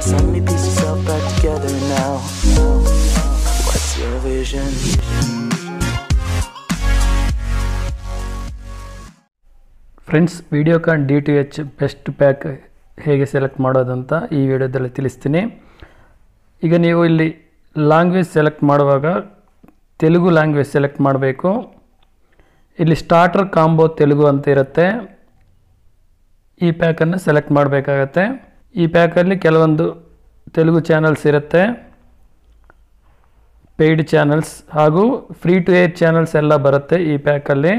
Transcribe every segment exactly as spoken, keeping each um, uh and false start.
Suddenly piece yourself back together now. What's your vision? Friends, Videocon D two H best pack ಹೇಗೆ select ಮಾಡೋದಂತ ಈ ವಿಡಿಯೋದಲ್ಲಿ ತಿಳಿಸ್ತೀನಿ. ಈಗ ನೀವು ಇಲ್ಲಿ ಲ್ಯಾಂಗ್ವೇಜ್ ಸೆಲೆಕ್ಟ್ ಮಾಡುವಾಗ ತೆಲುಗು ಲ್ಯಾಂಗ್ವೇಜ್ ಸೆಲೆಕ್ಟ್ ಮಾಡಬೇಕು. ಇಲ್ಲಿ ಸ್ಟಾರ್ಟರ್ ಕಾಂಬೋ ತೆಲುಗು ಅಂತ ಇರುತ್ತೆ. ಈ ಪ್ಯಾಕನ್ನು ಸೆಲೆಕ್ಟ್ ಮಾಡಬೇಕಾಗತ್ತೆ. ಈ ಪ್ಯಾಕಲ್ಲಿ ಕೆಲವೊಂದು ತೆಲುಗು ಚಾನಲ್ಸ್ ಇರುತ್ತೆ, ಪೇಯ್ಡ್ ಚಾನಲ್ಸ್ ಹಾಗೂ ಫ್ರೀ ಟು ಏರ್ ಚಾನಲ್ಸ್ ಎಲ್ಲ ಬರುತ್ತೆ ಈ ಪ್ಯಾಕಲ್ಲಿ.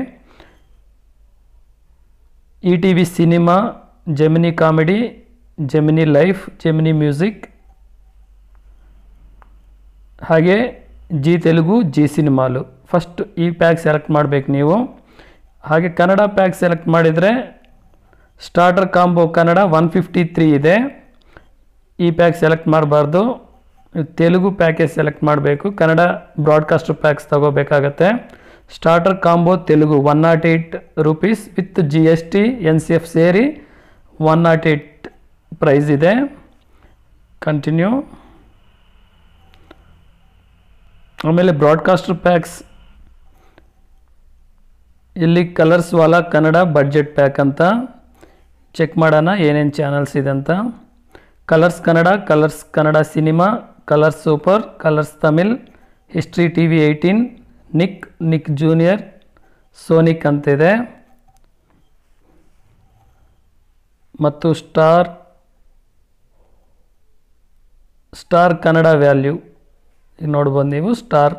E T V cinema, Gemini comedy, Gemini life, Gemini music, ಹಾಗೆ Zee Telugu, Zee Cinemalu. First ಈ ಪ್ಯಾಕ್ ಸೆಲೆಕ್ಟ್ ಮಾಡಬೇಕು ನೀವು. ಹಾಗೆ ಕನ್ನಡ ಪ್ಯಾಕ್ ಸೆಲೆಕ್ಟ್ ಮಾಡಿದರೆ starter combo Kannada one fifty three ಇದೆ. ಈ ಪ್ಯಾಕ್ ಸೆಲೆಕ್ಟ್ ಮಾಡಬಾರ್ದು, ತೆಲುಗು ಪ್ಯಾಕೇಜ್ ಸೆಲೆಕ್ಟ್ ಮಾಡಬೇಕು. ಕನ್ನಡ ಬ್ರಾಡ್ಕಾಸ್ಟರ್ ಪ್ಯಾಕ್ಸ್ ತಗೋಬೇಕಾಗತ್ತೆ. Starter combo Telugu one nought eight rupees with G S T N C F ಸೇರಿ ಒನ್ ನಾಟ್ ಏಯ್ಟ್ ಪ್ರೈಸ್ ಇದೆ. ಕಂಟಿನ್ಯೂ. ಆಮೇಲೆ broadcaster packs ಇಲ್ಲಿ colours Vala Kannada budget pack ಅಂತ ಚೆಕ್ ಮಾಡೋಣ ಏನೇನು ಚಾನಲ್ಸ್ ಇದೆ ಅಂತ. Colours Kannada, colours Kannada cinema, colours super, colours Tamil, history T V eighteen, Nick, Nick junior, Sonic ಅಂತಿದೆ. ಮತ್ತು ಸ್ಟಾರ್ ಸ್ಟಾರ್ ಕನ್ನಡ ವ್ಯಾಲ್ಯೂ ನೋಡ್ಬೋದು ನೀವು. Star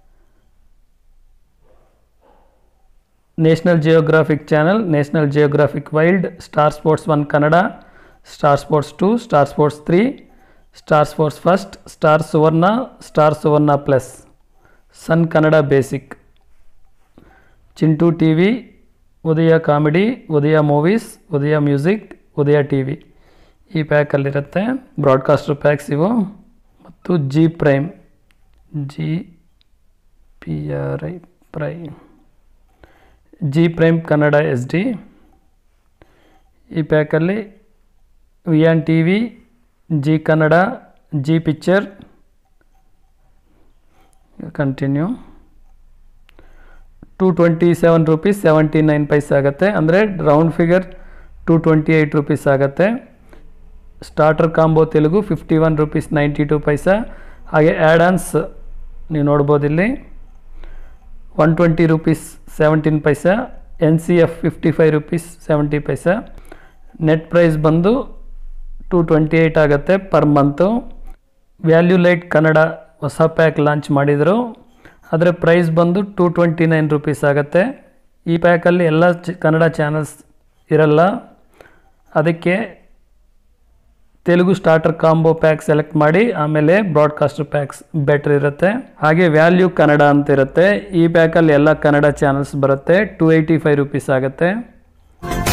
national geographic channel, national geographic wild, star sports one Kannada, star sports to, star sports three, star sports first, star Suvarna, star Suvarna plus, Sun Kannada basic, Chintu T V, Udaya comedy, Udaya movies, Udaya music, Udaya T V ಈ ಪ್ಯಾಕಲ್ಲಿರುತ್ತೆ. Broadcaster packs ಇವು. ಮತ್ತು Zee prime, Zee P R I prime, Zee prime Kannada S D. ಈ ಪ್ಯಾಕಲ್ಲಿ V N T V, Zee Kannada, Zee picture. Continue. Two twenty seven rupees seventy nine paise ಆಗುತ್ತೆ, ಅಂದರೆ round figure two twenty eight rupees ಆಗುತ್ತೆ. Starter combo Telugu fifty one rupees ninety two paisa. ಹಾಗೆ add ons ನೀವು ನೋಡ್ಬೋದು ಇಲ್ಲಿ one twenty rupees seventeen paisa, N C F fifty five rupees seventy paisa. Net price ಬಂದು two twenty eight ಆಗುತ್ತೆ per month. Value lite Kannada ಹೊಸ pack launch ಮಾಡಿದರು, ಅದರ price ಬಂದು ಟೂ ಟ್ವೆಂಟಿ ನೈನ್ ರುಪೀಸ್ ಆಗುತ್ತೆ. ಈ ಪ್ಯಾಕಲ್ಲಿ ಎಲ್ಲ ಚ ಕನ್ನಡ ಚಾನಲ್ಸ್ ಇರಲ್ಲ, ಅದಕ್ಕೆ Telugu starter combo pack select ಮಾಡಿ ಆಮೇಲೆ ಬ್ರಾಡ್ಕಾಸ್ಟರ್ ಪ್ಯಾಕ್ಸ್ ಬೆಟರ್ ಇರುತ್ತೆ. ಹಾಗೆ ವ್ಯಾಲ್ಯೂ ಕನ್ನಡ ಅಂತ ಇರುತ್ತೆ. ಈ ಪ್ಯಾಕಲ್ಲಿ ಎಲ್ಲ ಕನ್ನಡ ಚಾನಲ್ಸ್ ಬರುತ್ತೆ. ಟೂ ಏಯ್ಟಿ ಫೈವ್ ರುಪೀಸ್ ಆಗುತ್ತೆ.